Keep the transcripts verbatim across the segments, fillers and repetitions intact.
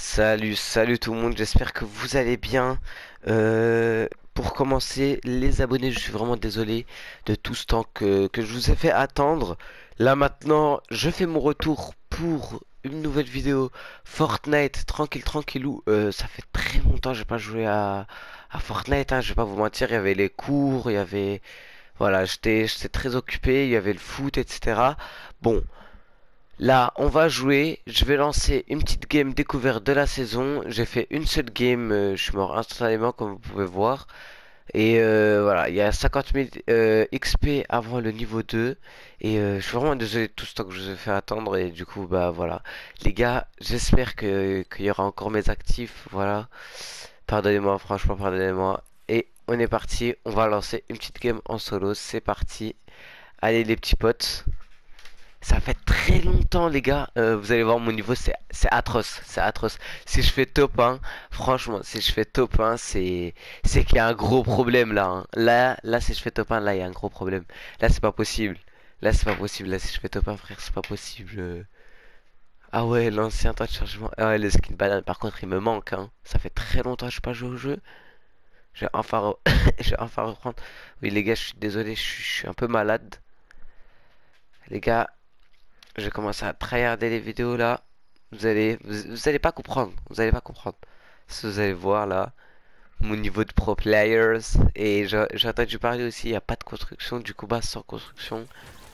Salut, salut tout le monde, j'espère que vous allez bien. Euh, pour commencer, les abonnés, je suis vraiment désolé de tout ce temps que, que je vous ai fait attendre. Là maintenant, je fais mon retour pour une nouvelle vidéo Fortnite, tranquille, tranquillou. Euh, ça fait très longtemps que j'ai pas joué à, à Fortnite, hein, je vais pas vous mentir, il y avait les cours, il y avait... Voilà, j'étais j'étais très occupé, il y avait le foot, et cetera. Bon. Là, on va jouer. Je vais lancer une petite game découverte de la saison. J'ai fait une seule game. euh, je suis mort instantanément, comme vous pouvez voir. Et euh, voilà, il y a cinquante mille euh, X P avant le niveau deux. Et euh, je suis vraiment désolé de tout ce temps que je vous ai fait attendre. Et du coup, bah voilà. Les gars, j'espère que qu'il y aura encore mes actifs. Voilà. Pardonnez-moi, franchement, pardonnez-moi. Et on est parti. On va lancer une petite game en solo. C'est parti. Allez, les petits potes. Ça fait très longtemps, les gars. Euh, vous allez voir mon niveau, c'est c'est atroce, c'est atroce. Si je fais top un, franchement, si je fais top un, c'est c'est qu'il y a un gros problème là, hein. Là, là, si je fais top un, là, il y a un gros problème. Là, c'est pas possible. Là, c'est pas possible. Là, si je fais top un, frère, c'est pas possible. Euh. Ah ouais, l'ancien temps de chargement. Ah ouais, le skin banane, par contre, il me manque, hein. Ça fait très longtemps que je n'ai pas joué au jeu. Je vais enfin, re- je vais enfin reprendre. Oui, les gars, je suis désolé, je suis je suis un peu malade. Les gars, je vais commencer à tryharder les vidéos là. Vous allez, vous, vous allez pas comprendre. Vous allez pas comprendre. Si vous allez voir là, mon niveau de pro players. Et je- j'ai entendu parler aussi, il n'y a pas de construction. Du coup, bah, sans construction.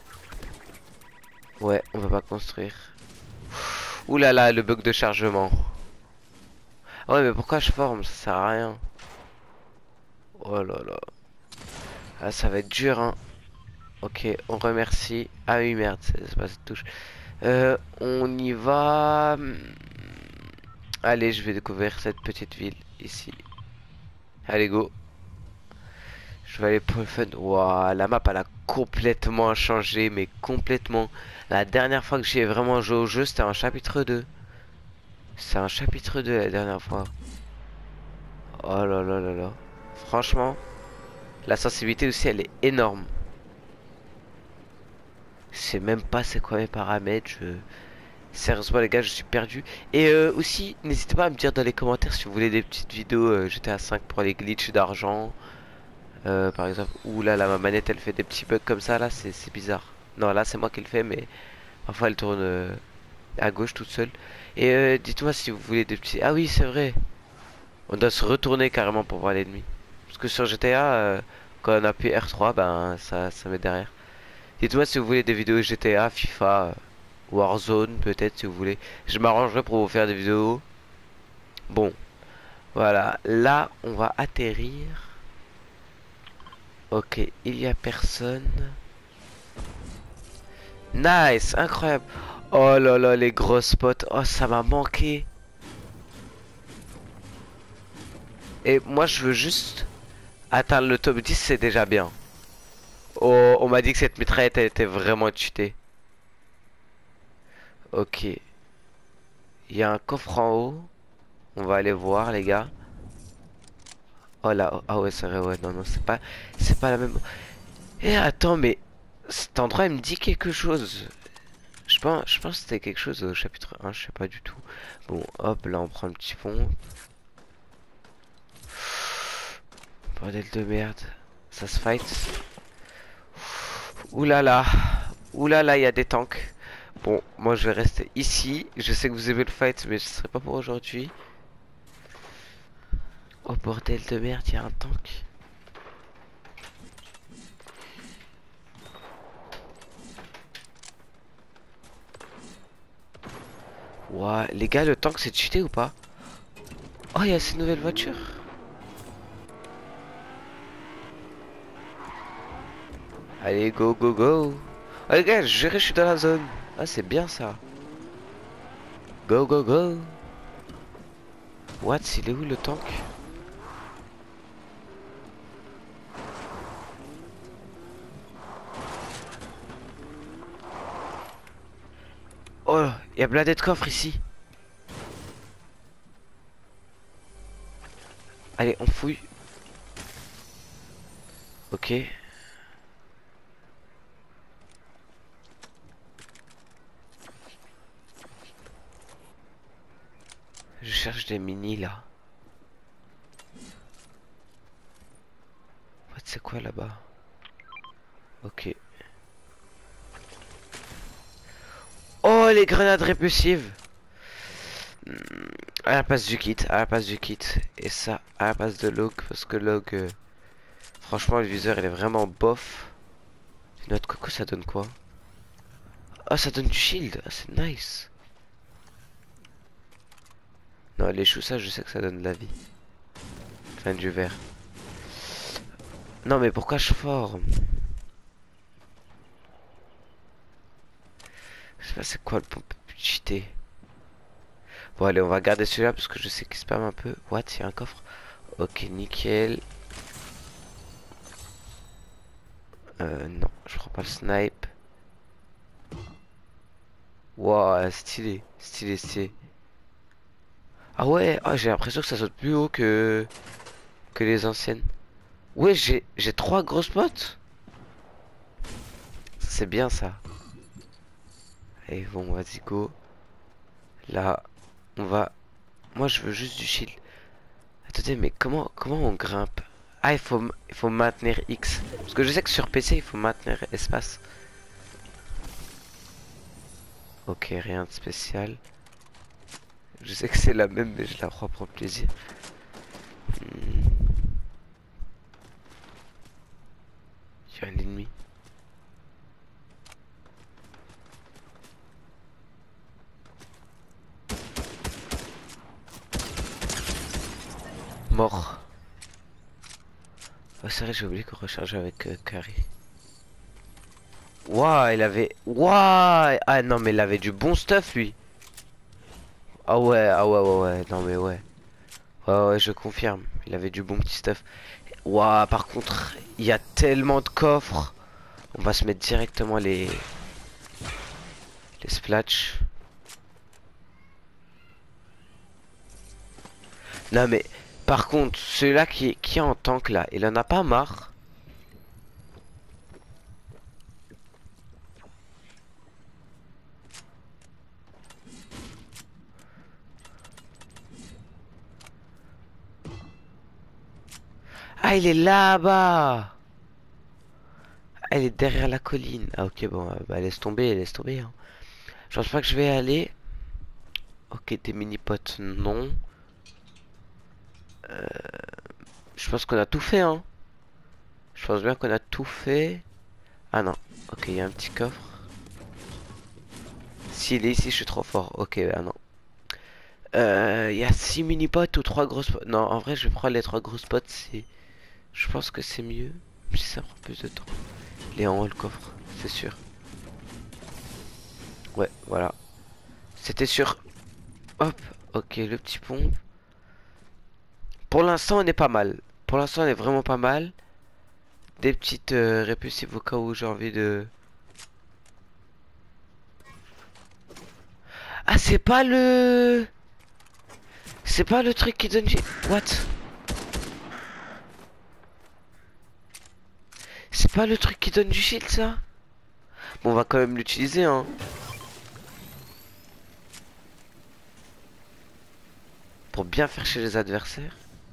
Ouais, on va pas construire. Ouh là là, le bug de chargement. Ah ouais, mais pourquoi je forme? Ça sert à rien. Oh là là. Ah, ça va être dur, hein. Ok, on remercie. Ah oui, merde, c'est c'est pas cette touche. Euh, on y va. Allez, je vais découvrir cette petite ville ici. Allez, go. Je vais aller pour le fun. Waouh, la map elle a complètement changé, mais complètement. La dernière fois que j'ai vraiment joué au jeu, c'était un chapitre deux. C'est un chapitre deux la dernière fois. Oh là là là là. Franchement, la sensibilité aussi elle est énorme. Je sais même pas c'est quoi mes paramètres. Je... Sérieusement les gars, je suis perdu. Et euh, aussi, n'hésitez pas à me dire dans les commentaires si vous voulez des petites vidéos euh, G T A cinq pour les glitches d'argent. Euh, par exemple, ouh là là, ma manette elle fait des petits bugs comme ça là, c'est c'est bizarre. Non, là c'est moi qui le fais, mais parfois elle tourne euh, à gauche toute seule. Et euh, dites-moi si vous voulez des petits. Ah oui, c'est vrai. On doit se retourner carrément pour voir l'ennemi. Parce que sur G T A, euh, quand on appuie R trois, ben ça, ça met derrière. Dites-moi si vous voulez des vidéos G T A, FIFA, euh, Warzone peut-être si vous voulez. Je m'arrangerai pour vous faire des vidéos. Bon, voilà. Là, on va atterrir. Ok, il y a personne. Nice, incroyable. Oh là là, les gros spots. Oh, ça m'a manqué. Et moi, je veux juste atteindre le top dix, c'est déjà bien. Oh, on m'a dit que cette mitraillette, elle était vraiment cheatée. Ok. Il y a un coffre en haut. On va aller voir, les gars. Oh là, oh, ah ouais, c'est vrai, ouais, non, non, c'est pas, c'est pas la même. Eh, attends, mais cet endroit, il me dit quelque chose. Je pense, je pense que c'était quelque chose au chapitre un, je sais pas du tout. Bon, hop, là, on prend le petit pont. Bordel de merde. Ça se fight. Ouh là là. Ouh là là, il y a des tanks. Bon, moi je vais rester ici. Je sais que vous aimez le fight, mais ce serait pas pour aujourd'hui. Oh bordel de merde, il y a un tank. Ouah, les gars, le tank c'est cheaté ou pas? Oh, il y a ces nouvelles voitures. Allez, go, go, go. Oh les gars, je je suis dans la zone. Ah, c'est bien ça. Go, go, go. What? Il est où le tank? Oh, il y a blindé de coffre ici. Allez, on fouille. Ok. Je cherche des mini là. What, c'est quoi là-bas? Ok. Oh, les grenades répulsives! Hmm, à la place du kit, à la place du kit. Et ça, à la place de log, parce que log, euh, franchement, le viseur il est vraiment bof. Notre coco, ça donne quoi? Ah, ça donne du shield. Ah, c'est nice. Non, les choux, ça, je sais que ça donne de la vie. Enfin, du vert. Non, mais pourquoi je forme? Je sais pas c'est quoi le pompe cheaté. Bon, allez, on va garder celui-là parce que je sais qu'il spam un peu. What? Il y a un coffre. Ok, nickel. Euh, non, je prends pas le snipe. Wow, stylé, stylé, stylé. Ah ouais, ah, j'ai l'impression que ça saute plus haut que que les anciennes. Ouais, j'ai j'ai trois grosses potes. C'est bien ça. Allez, bon, vas-y, go. Là, on va. Moi, je veux juste du shield. Attendez, mais comment comment on grimpe? Ah, il faut il faut maintenir X. Parce que je sais que sur P C, il faut maintenir espace. Ok, rien de spécial. Je sais que c'est la même, mais je la crois pour plaisir. Hmm. Il y a un ennemi. Mort. Oh, c'est vrai, j'ai oublié qu'on rechargeait avec euh, Carry. Waouh, il avait. Waouh! Ah non, mais il avait du bon stuff, lui. Ah ouais, ah ouais, ouais, ouais. Non, mais ouais. Ouais, ouais, je confirme. Il avait du bon petit stuff. Waouh, par contre, il y a tellement de coffres. On va se mettre directement les. Les splatchs. Non, mais. Par contre, celui-là qui, qui est en tank là, il en a pas marre. Ah, il est là-bas! Elle est derrière la colline. Ah ok bon, euh, bah laisse tomber, laisse tomber. Hein. Je pense pas que je vais aller. Ok, des mini-potes, non. Euh, je pense qu'on a tout fait, hein. Je pense bien qu'on a tout fait. Ah non. Ok, il y a un petit coffre. S'il est ici, je suis trop fort. Ok, ah non. Euh, Il y a six mini-potes ou trois grosses potes. Non, en vrai, je vais prendre les trois grosses potes. C'est... Je pense que c'est mieux. Même si ça prend plus de temps. Il est en haut le coffre, c'est sûr. Ouais, voilà. C'était sûr. Hop. Ok, le petit pompe. Pour l'instant, on est pas mal. Pour l'instant, on est vraiment pas mal. Des petites euh, répulsives au cas où j'ai envie de... Ah, c'est pas le... C'est pas le truc qui donne du... What? C'est pas le truc qui donne du shield, ça? Bon, on va quand même l'utiliser, hein. Pour bien faire chez les adversaires.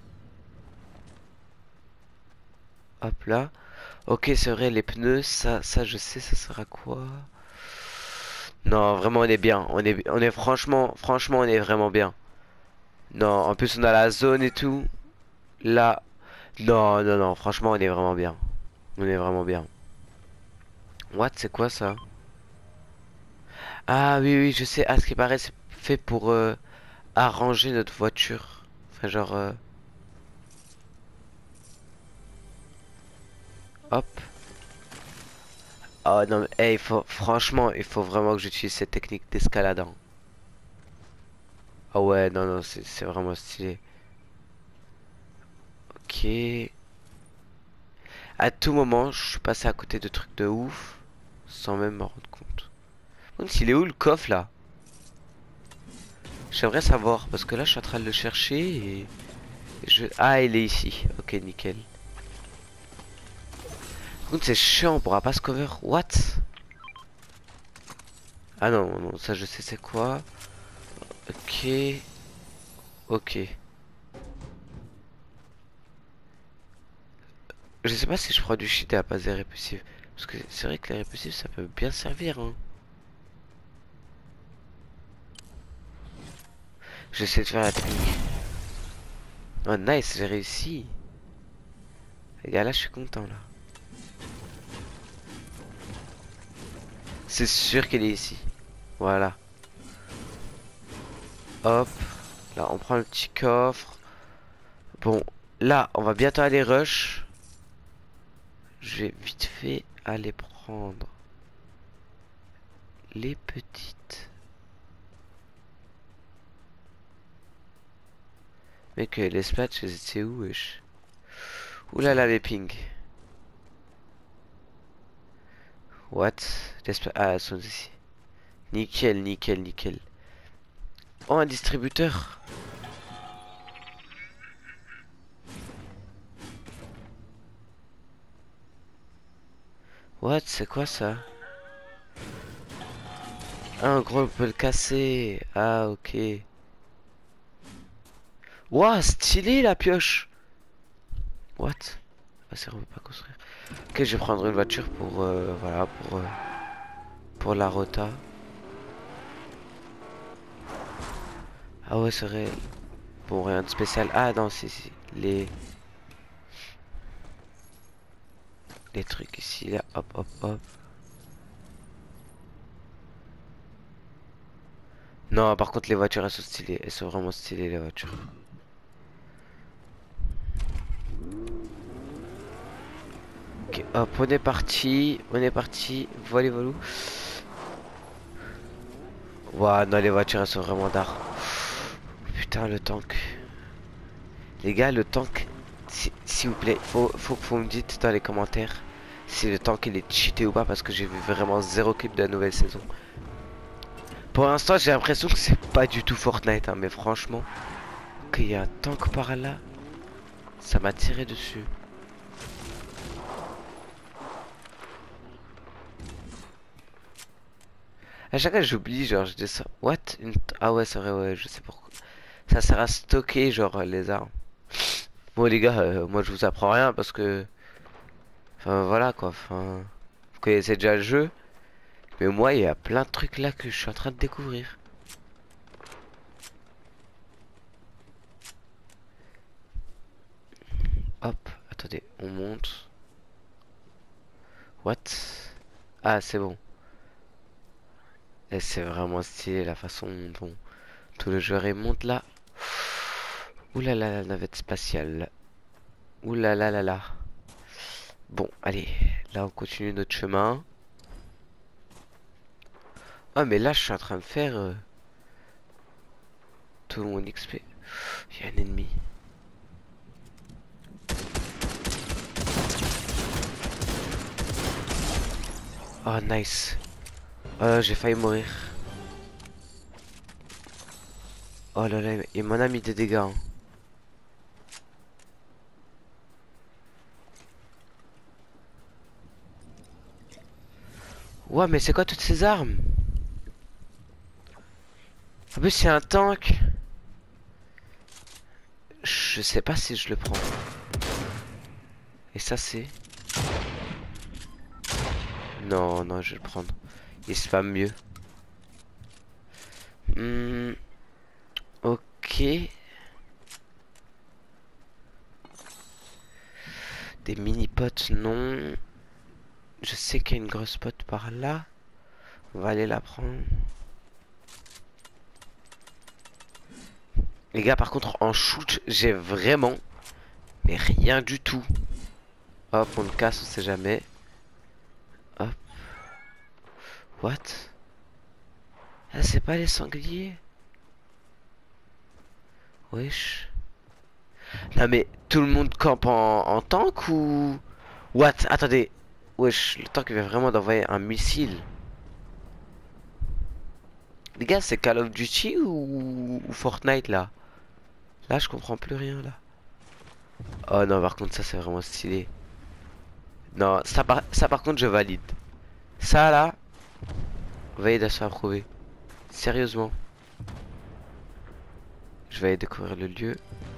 Hop là. Ok, c'est vrai, les pneus, ça, ça je sais, ça sert à quoi? Non, vraiment, on est bien. On est, on est franchement, franchement, on est vraiment bien. Non, en plus, on a la zone et tout. Là, non, non, non, franchement, on est vraiment bien. On est vraiment bien. What, c'est quoi ça? Ah oui, oui, je sais. À ce qui paraît, c'est fait pour euh, arranger notre voiture. Enfin, genre, euh, hop. Oh non, mais hey, il faut, franchement, il faut vraiment que j'utilise cette technique d'escalade. Hein. Ah ouais, non, non, c'est c'est vraiment stylé. Ok. À tout moment, je suis passé à côté de trucs de ouf, sans même m'en rendre compte. Donc, il est où le coffre là? J'aimerais savoir, parce que là, je suis en train de le chercher et... Je... Ah, il est ici. Ok, nickel. Par contre, c'est chiant, on pourra pas se cover. What? Ah non, non, ça je sais c'est quoi. Ok. Ok. Je sais pas si je prends du shit à la place des répulsifs. Parce que c'est vrai que les répulsifs ça peut bien servir hein. J'essaie de faire la technique. Oh nice, j'ai réussi. Les gars là je suis content là. C'est sûr qu'elle est ici. Voilà. Hop. Là on prend le petit coffre. Bon. Là on va bientôt aller rush. Je vais vite fait aller prendre les petites. Mec, les spats, c'est où, wesh? Ouh là là, les pings. What? Les spats- ah, elles sont ici. Nickel, nickel, nickel. Oh, un distributeur. What? C'est quoi ça? Ah, en gros, on peut le casser. Ah, ok. Ouah, stylé la pioche. What? Ah, c'est on peut pas construire. Ok, je vais prendre une voiture pour, euh, voilà, pour, euh, pour la rota. Ah ouais, c'est vrai. Bon, rien de spécial. Ah non, si, si. Les, les trucs ici, là. Hop, hop, hop. Non, par contre, les voitures, elles sont stylées. Elles sont vraiment stylées, les voitures. Ok, hop, on est parti. On est parti. Voilà, voilà. Waouh, non, les voitures, elles sont vraiment d'art. Putain, le tank. Les gars, le tank, si- s'il vous plaît, faut, faut que vous me dites dans les commentaires si le tank il est cheaté ou pas parce que j'ai vu vraiment zéro clip de la nouvelle saison. Pour l'instant, j'ai l'impression que c'est pas du tout Fortnite, hein, mais franchement, qu'il y a un tank par là, ça m'a tiré dessus. À chaque fois, j'oublie, genre, je descends. What? Une t- Ah ouais, c'est vrai, ouais, je sais pourquoi. Ça sert à stocker, genre, les armes. Bon, les gars, euh, moi, je vous apprends rien parce que. Enfin, voilà quoi. Enfin. Vous connaissez déjà le jeu. Mais moi, il y a plein de trucs là que je suis en train de découvrir. Hop, attendez, on monte. What? Ah, c'est bon. Et c'est vraiment stylé la façon dont tout le jeu remonte là. Ouh là là, la navette spatiale. Ouh là là là là. Bon, allez, là on continue notre chemin. Ah, mais là je suis en train de faire euh, tout mon X P. Il y a un ennemi. Oh, nice. Oh là, j'ai failli mourir. Oh là là, il m'en a mis des dégâts, hein. Ouais, mais c'est quoi toutes ces armes? En plus, c'est un tank. Je sais pas si je le prends. Et ça, c'est... Non, non, je vais le prendre. Il se spam mieux. Hmm, ok. Des mini-potes, non. Je sais qu'il y a une grosse pote par là. On va aller la prendre. Les gars, par contre, en shoot, j'ai vraiment... Mais rien du tout. Hop, on le casse, on sait jamais. Hop. What? Ah, c'est pas les sangliers? Wesh. Non mais, tout le monde campe en, en tank ou... What? Attendez. Wesh, le tank vient vraiment d'envoyer un missile. Les gars, c'est Call of Duty ou... ou Fortnite là? Là, je comprends plus rien là. Oh non, par contre, ça c'est vraiment stylé. Non, ça par... ça par contre, je valide. Ça là, validation approuvée. Sérieusement. Je vais aller découvrir le lieu.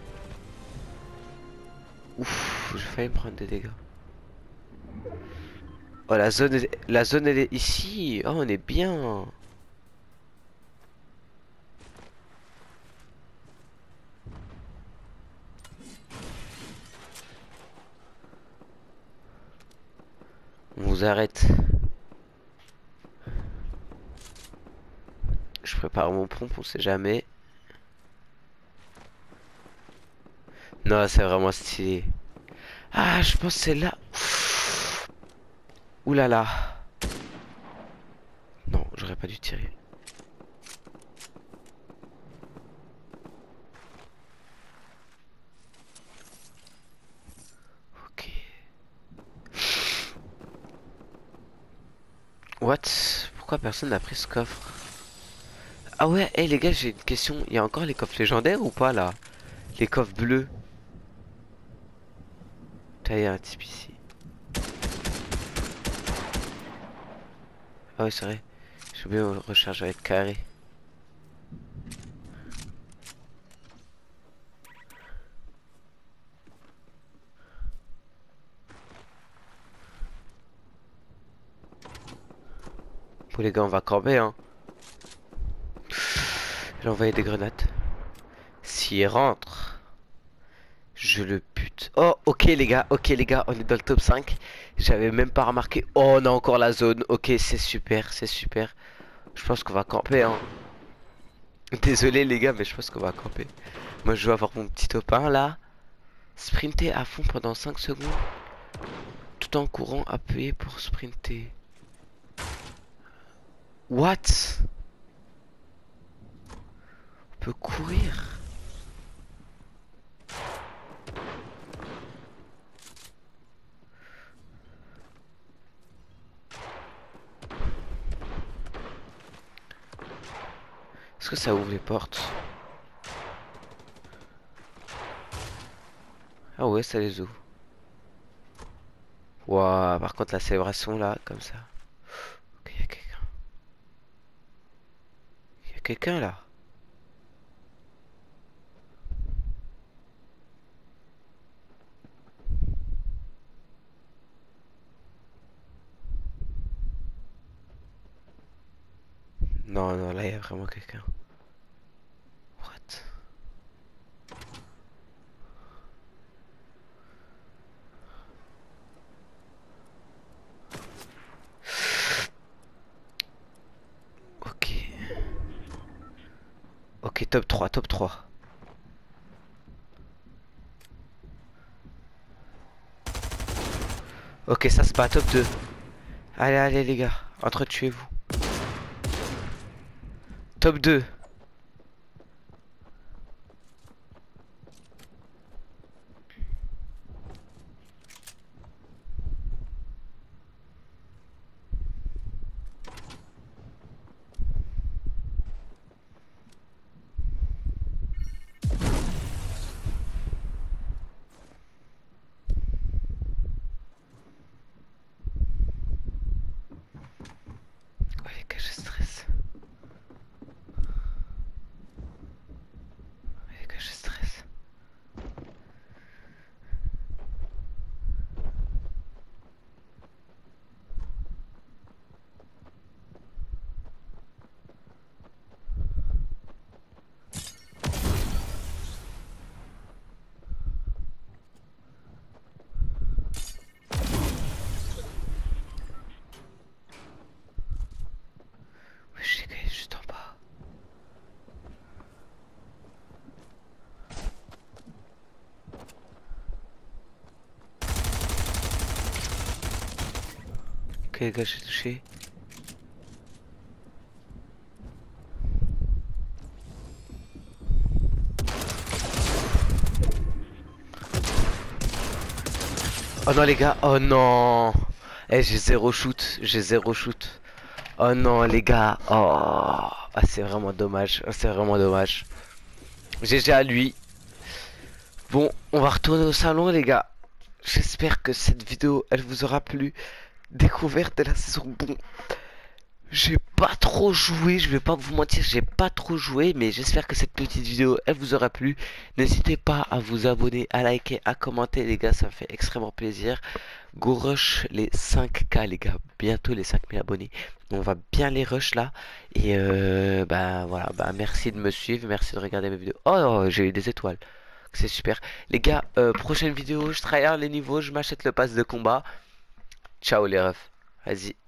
Ouf, j'ai failli me prendre des dégâts. Oh, la zone, est- la zone elle est ici. Oh, on est bien. On vous arrête. Je prépare mon pompe, on sait jamais. Non, c'est vraiment stylé. Ah, je pense que c'est là. Ouh là là. Non, j'aurais pas dû tirer. Ok. What? Pourquoi personne n'a pris ce coffre? Ah ouais, hé les gars, j'ai une question. Il y a encore les coffres légendaires ou pas là? Les coffres bleus. Putain, il y a un type ici. Ah ouais, c'est vrai. J'ai oublié de recharger avec carré. Bon les gars, on va camper hein. J'ai envoyé des grenades. S'il rentre, je le bute. Oh, ok les gars, ok les gars, on est dans le top cinq. J'avais même pas remarqué. Oh, on a encore la zone. Ok, c'est super, c'est super. Je pense qu'on va camper hein. Désolé les gars, mais je pense qu'on va camper. Moi je vais avoir mon petit top un là. Sprinter à fond pendant cinq secondes. Tout en courant, appuyer pour sprinter. What? On peut courir? Est-ce que ça ouvre les portes? Ah ouais, ça les ouvre. Waouh, par contre la célébration là, comme ça. Ok, y a quelqu'un. Y a quelqu'un là. Non, non, là y a vraiment quelqu'un. What? Ok. Ok, top trois, top trois. Ok, ça c'est pas top deux. Allez, allez les gars, entretuez-vous. Top deux. Ouais, les gars, je stresse. Ouais, les gars, je stresse. Wesh, les gars, il est juste en bas. Ok, les gars, j'ai touché. Oh non, les gars, oh non. Eh, j'ai zéro shoot, j'ai zéro shoot. Oh non, les gars, oh. Ah, c'est vraiment dommage, ah, c'est vraiment dommage. G G à lui. Bon, on va retourner au salon, les gars. J'espère que cette vidéo, elle vous aura plu. Découverte de la saison. Bon, J'ai pas trop joué, je vais pas vous mentir, j'ai pas trop joué, mais j'espère que cette petite vidéo, elle vous aura plu. N'hésitez pas à vous abonner, à liker, à commenter, les gars, ça me fait extrêmement plaisir. Go rush les cinq K, les gars, bientôt les cinq mille abonnés. On va bien les rush là. Et euh, bah voilà, bah merci de me suivre, merci de regarder mes vidéos. Oh, oh, j'ai eu des étoiles, c'est super. Les gars, euh, prochaine vidéo, je tryhard les niveaux, je m'achète le pass de combat. Ciao les refs, vas-y.